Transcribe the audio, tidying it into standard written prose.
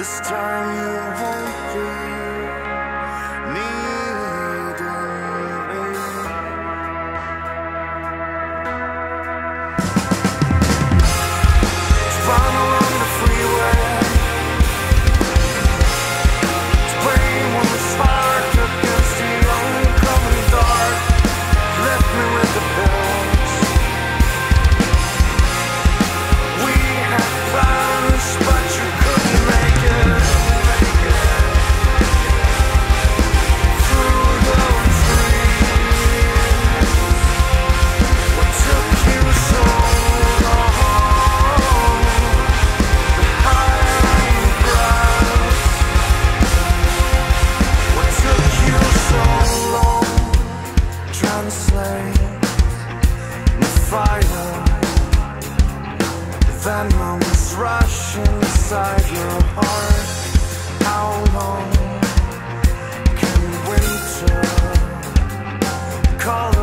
this time you won't be needing me. Run along the freeway, spraying when the spark against the oncoming dark. Left me with the pills. We had plans, but you couldn't make it. Through those dreams, what took you so long? The high grass. What took you so long? Translate the fire. Venom is rushing inside your heart. How long can winter call